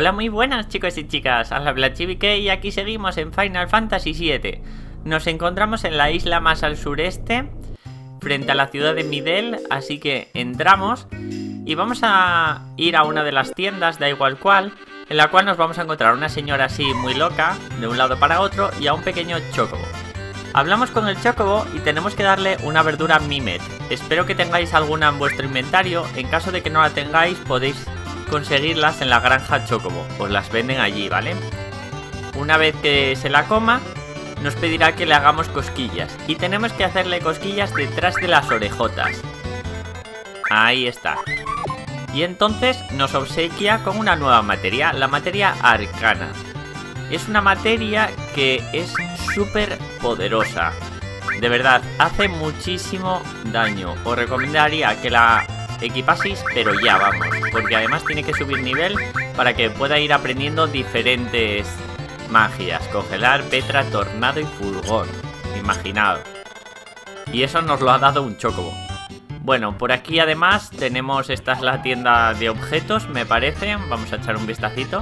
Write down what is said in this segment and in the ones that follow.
Hola, muy buenas chicos y chicas, habla Chibi-K y aquí seguimos en Final Fantasy VII. Nos encontramos en la isla más al sureste, frente a la ciudad de Midel, así que entramos y vamos a ir a una de las tiendas, da igual cuál, en la cual nos vamos a encontrar una señora así muy loca, de un lado para otro, y a un pequeño chocobo. Hablamos con el chocobo y tenemos que darle una verdura Mimet. Espero que tengáis alguna en vuestro inventario, en caso de que no la tengáis podéis conseguirlas en la granja chocobo, os las venden allí, ¿vale? Una vez que se la coma, nos pedirá que le hagamos cosquillas y tenemos que hacerle cosquillas detrás de las orejotas. Ahí está. Y entonces nos obsequia con una nueva materia, la materia arcana. Es una materia que es súper poderosa. De verdad, hace muchísimo daño. Os recomendaría que la equipaseis, pero ya vamos, porque además tiene que subir nivel para que pueda ir aprendiendo diferentes magias: congelar, petra, tornado y fulgor. Imaginaos. Y eso nos lo ha dado un chocobo. Bueno, por aquí además tenemos, esta es la tienda de objetos, me parece. Vamos a echar un vistacito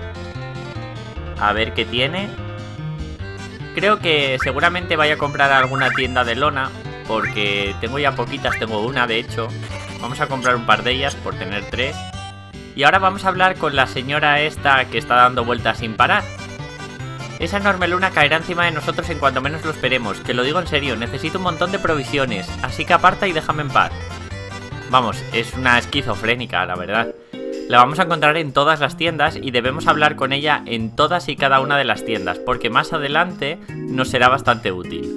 a ver qué tiene. Creo que seguramente vaya a comprar alguna tienda de lona, porque tengo ya poquitas, tengo una de hecho. Vamos a comprar un par de ellas por tener 3. Y ahora vamos a hablar con la señora esta que está dando vueltas sin parar. Esa enorme luna caerá encima de nosotros en cuanto menos lo esperemos. Que lo digo en serio, necesito un montón de provisiones. Así que aparta y déjame en paz. Vamos, es una esquizofrénica, la verdad. La vamos a encontrar en todas las tiendas y debemos hablar con ella en todas y cada una de las tiendas, porque más adelante nos será bastante útil.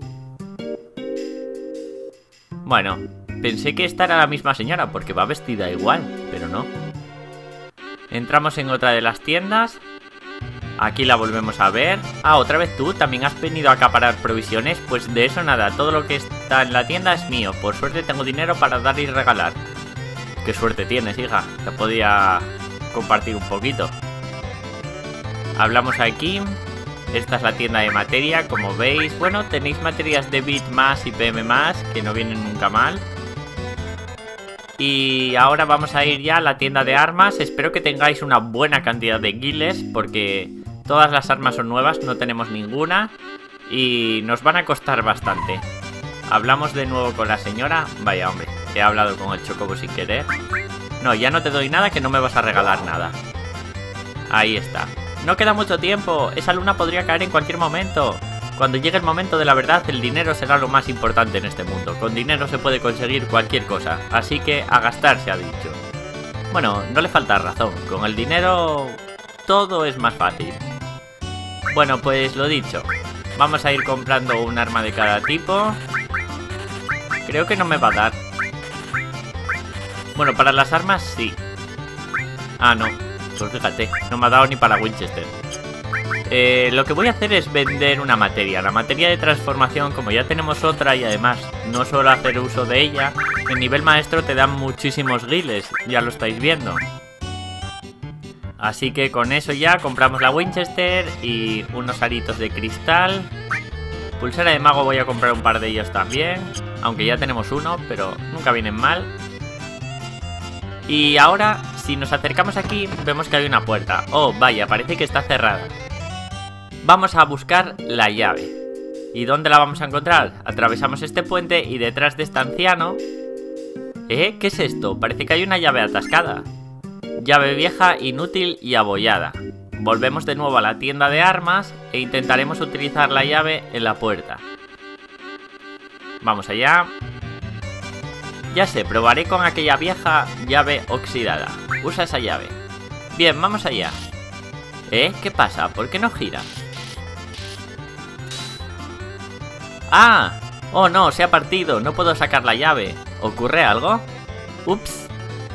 Bueno, pensé que esta era la misma señora porque va vestida igual, pero no. Entramos en otra de las tiendas. Aquí la volvemos a ver. Ah, otra vez tú, ¿también has venido a acaparar provisiones? Pues de eso nada, todo lo que está en la tienda es mío. Por suerte tengo dinero para dar y regalar. Qué suerte tienes, hija, te podía compartir un poquito. Hablamos aquí. Esta es la tienda de materia, como veis. Bueno, tenéis materias de bit más y PM más, que no vienen nunca mal. Y ahora vamos a ir ya a la tienda de armas. Espero que tengáis una buena cantidad de guiles, porque todas las armas son nuevas, no tenemos ninguna y nos van a costar bastante. Hablamos de nuevo con la señora. Vaya hombre, he hablado con el chocobo sin querer. No, ya no te doy nada, que no me vas a regalar nada. Ahí está. No queda mucho tiempo, esa luna podría caer en cualquier momento. Cuando llegue el momento de la verdad, el dinero será lo más importante en este mundo. Con dinero se puede conseguir cualquier cosa, así que a gastar se ha dicho. Bueno, no le falta razón, con el dinero todo es más fácil. Bueno, pues lo dicho, vamos a ir comprando un arma de cada tipo. Creo que no me va a dar. Bueno, para las armas sí. Ah, no. Pues fíjate, no me ha dado ni para Winchester. Lo que voy a hacer es vender una materia. La materia de transformación, como ya tenemos otra y además no suelo hacer uso de ella, en nivel maestro te dan muchísimos guiles, ya lo estáis viendo. Así que con eso ya compramos la Winchester y unos aritos de cristal. Pulsera de mago voy a comprar un par de ellos también, aunque ya tenemos uno, pero nunca vienen mal. Y ahora, si nos acercamos aquí, vemos que hay una puerta. Oh, vaya, parece que está cerrada. Vamos a buscar la llave. ¿Y dónde la vamos a encontrar? Atravesamos este puente y detrás de este anciano... ¿Qué es esto? Parece que hay una llave atascada. Llave vieja, inútil y abollada. Volvemos de nuevo a la tienda de armas e intentaremos utilizar la llave en la puerta. Vamos allá. Ya sé, probaré con aquella vieja llave oxidada. Usa esa llave. Bien, vamos allá. ¿Qué pasa? ¿Por qué no gira? ¡Ah! ¡Oh no! Se ha partido. No puedo sacar la llave. ¿Ocurre algo? ¡Ups!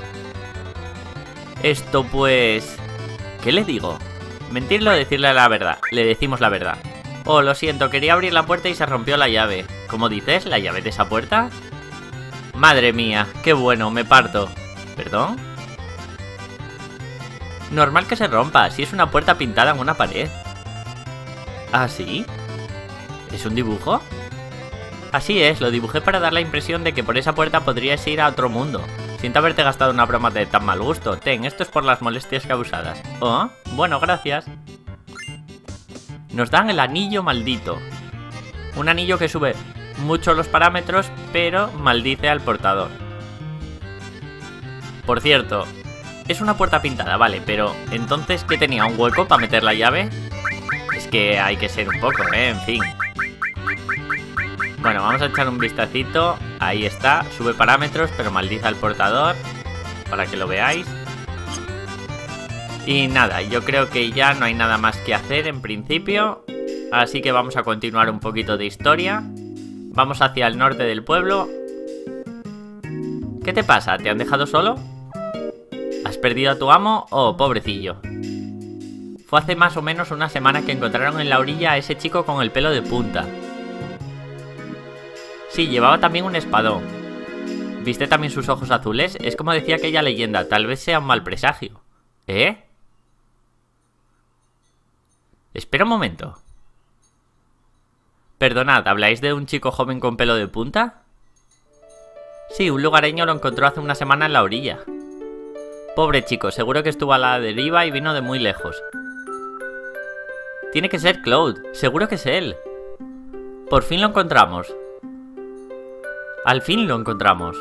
Esto pues... ¿Qué le digo? ¿Mentirle o decirle la verdad? Le decimos la verdad. Oh, lo siento, quería abrir la puerta y se rompió la llave. ¿Cómo dices? ¿La llave de esa puerta? Madre mía, qué bueno, me parto. ¿Perdón? Normal que se rompa, si es una puerta pintada en una pared. ¿Ah, sí? ¿Es un dibujo? Así es, lo dibujé para dar la impresión de que por esa puerta podrías ir a otro mundo. Siento haberte gastado una broma de tan mal gusto. Ten, esto es por las molestias causadas. Oh, bueno, gracias. Nos dan el anillo maldito. Un anillo que sube mucho los parámetros, pero maldice al portador. Por cierto, es una puerta pintada, vale, pero entonces, ¿qué tenía? ¿Un hueco para meter la llave? Es que hay que ser un poco, en fin. Bueno, vamos a echar un vistacito. Ahí está, sube parámetros, pero maldice al portador, para que lo veáis. Y nada, yo creo que ya no hay nada más que hacer en principio. Así que vamos a continuar un poquito de historia. Vamos hacia el norte del pueblo. ¿Qué te pasa? ¿Te han dejado solo? ¿Has perdido a tu amo? Oh, pobrecillo. Fue hace más o menos una semana que encontraron en la orilla a ese chico con el pelo de punta. Sí, llevaba también un espadón. ¿Viste también sus ojos azules? Es como decía aquella leyenda, tal vez sea un mal presagio. ¿Eh? Espera un momento. Perdonad, ¿habláis de un chico joven con pelo de punta? Sí, un lugareño lo encontró hace una semana en la orilla. Pobre chico, seguro que estuvo a la deriva y vino de muy lejos. Tiene que ser Cloud, seguro que es él. Por fin lo encontramos. Al fin lo encontramos.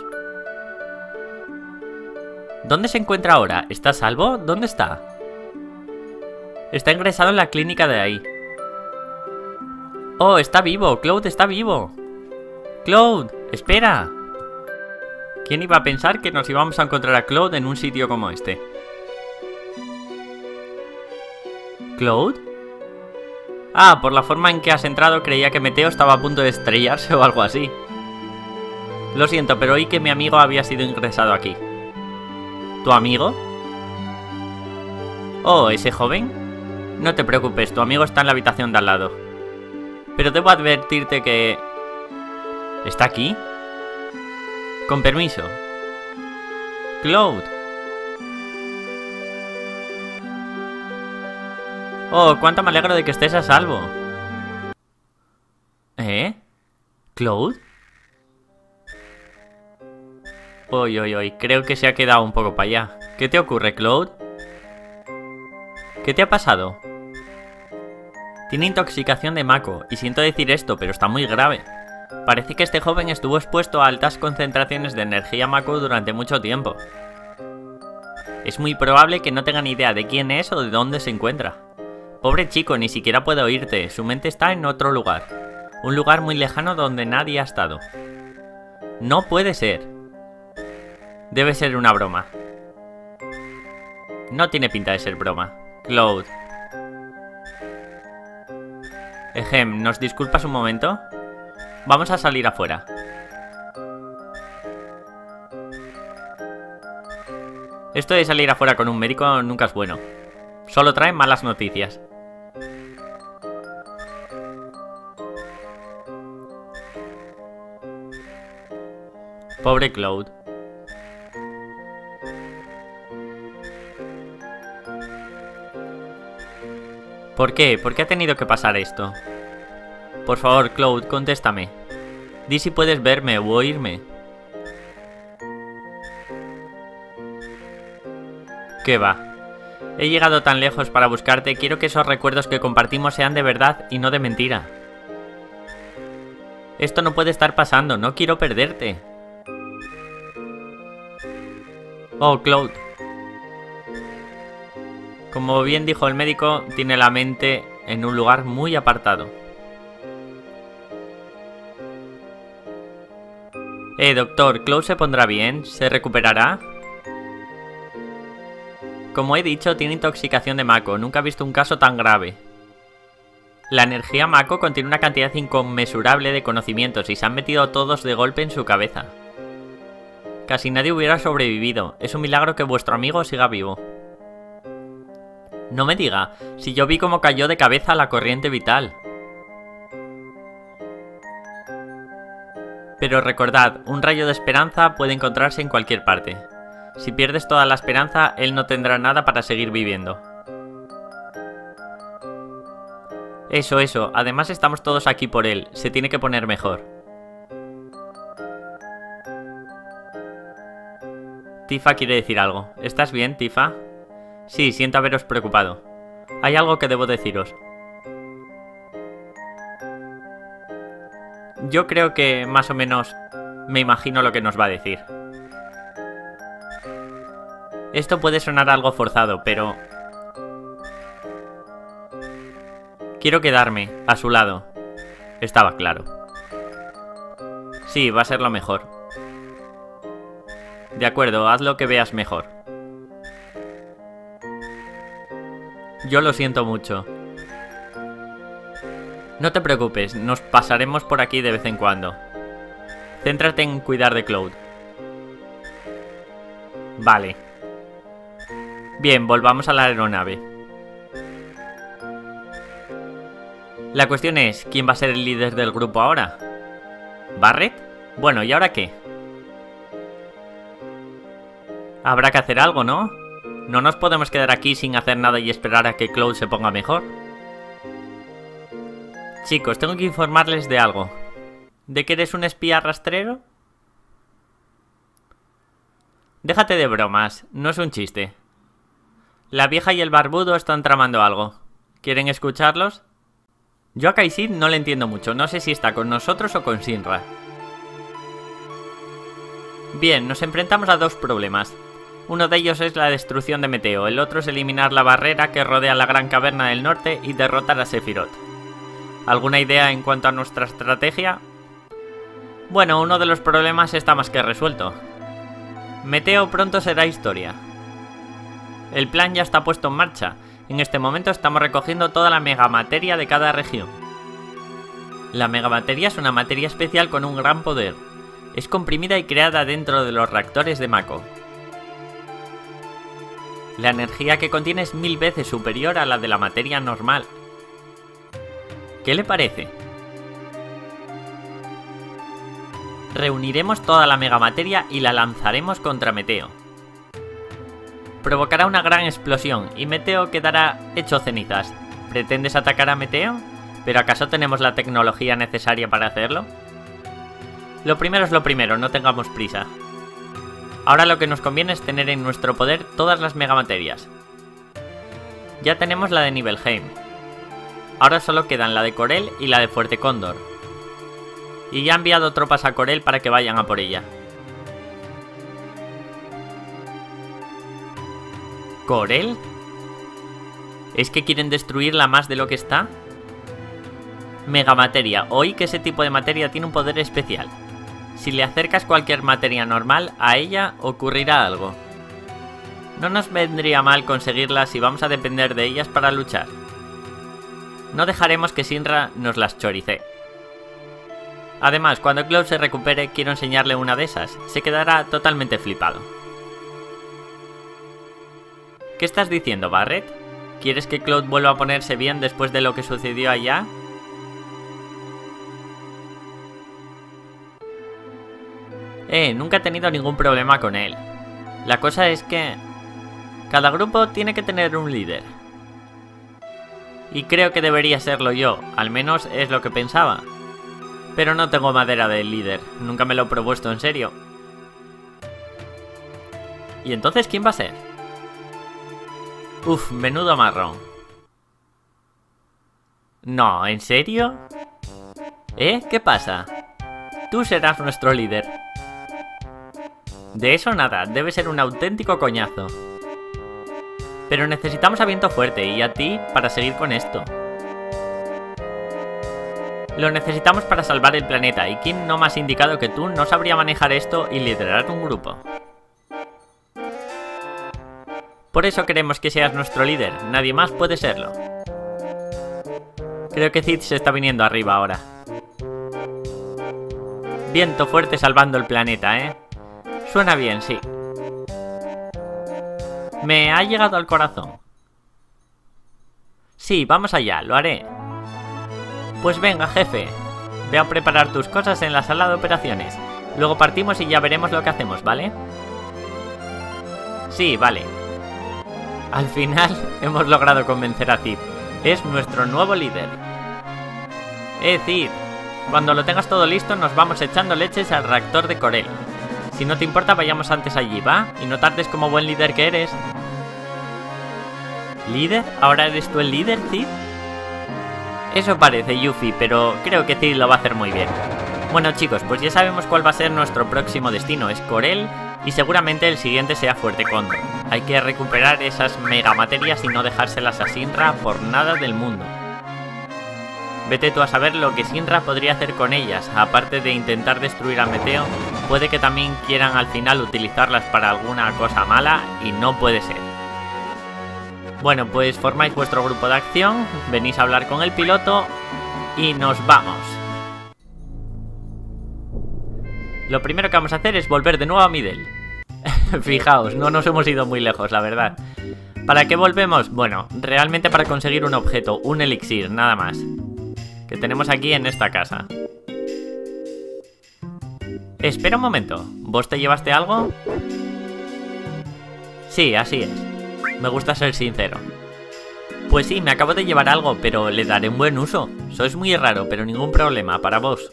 ¿Dónde se encuentra ahora? ¿Está a salvo? ¿Dónde está? Está ingresado en la clínica de ahí. Oh, está vivo, Cloud está vivo. Cloud, espera. ¿Quién iba a pensar que nos íbamos a encontrar a Cloud en un sitio como este? ¿Cloud? Ah, por la forma en que has entrado creía que Meteo estaba a punto de estrellarse o algo así. Lo siento, pero oí que mi amigo había sido ingresado aquí. ¿Tu amigo? Oh, ¿ese joven? No te preocupes, tu amigo está en la habitación de al lado. Pero debo advertirte que... ¿Está aquí? Con permiso. Cloud. Oh, cuánto me alegro de que estés a salvo. ¿Eh? ¿Cloud? Uy, uy, uy, creo que se ha quedado un poco para allá. ¿Qué te ocurre, Cloud? ¿Qué te ha pasado? Tiene intoxicación de Mako, y siento decir esto, pero está muy grave. Parece que este joven estuvo expuesto a altas concentraciones de energía Mako durante mucho tiempo. Es muy probable que no tenga ni idea de quién es o de dónde se encuentra. Pobre chico, ni siquiera puede oírte, su mente está en otro lugar. Un lugar muy lejano donde nadie ha estado. No puede ser. Debe ser una broma. No tiene pinta de ser broma. Cloud. Ejem, ¿nos disculpas un momento? Vamos a salir afuera. Esto de salir afuera con un médico nunca es bueno. Solo trae malas noticias. Pobre Cloud. ¿Por qué? ¿Por qué ha tenido que pasar esto? Por favor, Cloud, contéstame. Di si puedes verme o oírme. ¿Qué va? He llegado tan lejos para buscarte, quiero que esos recuerdos que compartimos sean de verdad y no de mentira. Esto no puede estar pasando, no quiero perderte. Oh, Cloud. Como bien dijo el médico, tiene la mente en un lugar muy apartado. Doctor, ¿Cloud se pondrá bien? ¿Se recuperará? Como he dicho, tiene intoxicación de Mako. Nunca he visto un caso tan grave. La energía Mako contiene una cantidad inconmensurable de conocimientos y se han metido todos de golpe en su cabeza. Casi nadie hubiera sobrevivido. Es un milagro que vuestro amigo siga vivo. No me diga, si yo vi cómo cayó de cabeza la corriente vital. Pero recordad, un rayo de esperanza puede encontrarse en cualquier parte. Si pierdes toda la esperanza, él no tendrá nada para seguir viviendo. Eso, además estamos todos aquí por él, se tiene que poner mejor. Tifa quiere decir algo. ¿Estás bien, Tifa? Sí, siento haberos preocupado. Hay algo que debo deciros. Yo creo que más o menos me imagino lo que nos va a decir. Esto puede sonar algo forzado, pero... quiero quedarme a su lado. Estaba claro. Sí, va a ser lo mejor. De acuerdo, haz lo que veas mejor. Yo lo siento mucho. No te preocupes, nos pasaremos por aquí de vez en cuando. Céntrate en cuidar de Cloud. Vale. Bien, volvamos a la aeronave. La cuestión es, ¿quién va a ser el líder del grupo ahora? ¿Barret? Bueno, ¿y ahora qué? Habrá que hacer algo, ¿no? No nos podemos quedar aquí sin hacer nada y esperar a que Cloud se ponga mejor. Chicos, tengo que informarles de algo. ¿De que eres un espía rastrero? Déjate de bromas, no es un chiste. La vieja y el barbudo están tramando algo. ¿Quieren escucharlos? Yo a Kaisid no le entiendo mucho, no sé si está con nosotros o con Shinra. Bien, nos enfrentamos a dos problemas. Uno de ellos es la destrucción de Meteo, el otro es eliminar la barrera que rodea la gran caverna del norte y derrotar a Sephiroth. ¿Alguna idea en cuanto a nuestra estrategia? Bueno, uno de los problemas está más que resuelto. Meteo pronto será historia. El plan ya está puesto en marcha. En este momento estamos recogiendo toda la megamateria de cada región. La megamateria es una materia especial con un gran poder. Es comprimida y creada dentro de los reactores de Mako. La energía que contiene es 1000 veces superior a la de la materia normal. ¿Qué le parece? Reuniremos toda la megamateria y la lanzaremos contra Meteo. Provocará una gran explosión y Meteo quedará hecho cenizas. ¿Pretendes atacar a Meteo? ¿Pero acaso tenemos la tecnología necesaria para hacerlo? Lo primero es lo primero, no tengamos prisa. Ahora lo que nos conviene es tener en nuestro poder todas las megamaterias. Ya tenemos la de Nibelheim. Ahora solo quedan la de Corel y la de Fuerte Cóndor. Y ya he enviado tropas a Corel para que vayan a por ella. ¿Corel? ¿Es que quieren destruirla más de lo que está? Megamateria. Oí que ese tipo de materia tiene un poder especial. Si le acercas cualquier materia normal a ella, ocurrirá algo. No nos vendría mal conseguirla si vamos a depender de ellas para luchar. No dejaremos que Shinra nos las chorice. Además, cuando Cloud se recupere, quiero enseñarle una de esas. Se quedará totalmente flipado. ¿Qué estás diciendo, Barret? ¿Quieres que Cloud vuelva a ponerse bien después de lo que sucedió allá? Nunca he tenido ningún problema con él. La cosa es que... cada grupo tiene que tener un líder. Y creo que debería serlo yo, al menos es lo que pensaba. Pero no tengo madera de líder, nunca me lo he propuesto en serio. ¿Y entonces quién va a ser? Uf, menudo marrón. No, ¿en serio? ¿Qué pasa? Tú serás nuestro líder. De eso nada, debe ser un auténtico coñazo. Pero necesitamos a viento fuerte y a ti para seguir con esto. Lo necesitamos para salvar el planeta y quién no más indicado que tú no sabría manejar esto y liderar un grupo. Por eso queremos que seas nuestro líder, nadie más puede serlo. Creo que Cid se está viniendo arriba ahora. Viento fuerte salvando el planeta, ¿eh? Suena bien, sí. Me ha llegado al corazón. Sí, vamos allá, lo haré. Pues venga, jefe. Ve a preparar tus cosas en la sala de operaciones. Luego partimos y ya veremos lo que hacemos, ¿vale? Sí, vale. Al final hemos logrado convencer a Cid. Es nuestro nuevo líder. Cid. Cuando lo tengas todo listo nos vamos echando leches al reactor de Corel. Si no te importa, vayamos antes allí, ¿va? Y no tardes como buen líder que eres. ¿Líder? ¿Ahora eres tú el líder, Cid? Eso parece, Yuffie, pero creo que Cid lo va a hacer muy bien. Bueno, chicos, pues ya sabemos cuál va a ser nuestro próximo destino. Es Corel y seguramente el siguiente sea Fuerte Condor. Hay que recuperar esas megamaterias y no dejárselas a Shinra por nada del mundo. Vete tú a saber lo que Shinra podría hacer con ellas. Aparte de intentar destruir a Meteo, puede que también quieran al final utilizarlas para alguna cosa mala y no puede ser. Bueno, pues formáis vuestro grupo de acción, venís a hablar con el piloto y nos vamos. Lo primero que vamos a hacer es volver de nuevo a Midel. Fijaos, no nos hemos ido muy lejos, la verdad. ¿Para qué volvemos? Bueno, realmente para conseguir un objeto, un elixir, nada más. Que tenemos aquí en esta casa. Espera un momento, ¿vos te llevaste algo? Sí, así es. Me gusta ser sincero. Pues sí, me acabo de llevar algo, pero le daré un buen uso. Sois muy raro, pero ningún problema, para vos.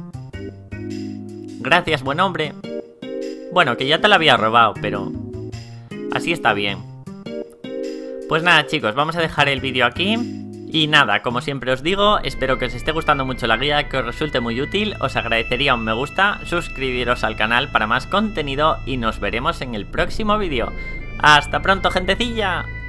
Gracias, buen hombre. Bueno, que ya te la había robado, pero así está bien. Pues nada, chicos, vamos a dejar el vídeo aquí. Y nada, como siempre os digo, espero que os esté gustando mucho la guía, que os resulte muy útil. Os agradecería un me gusta, suscribiros al canal para más contenido y nos veremos en el próximo vídeo. ¡Hasta pronto, gentecilla!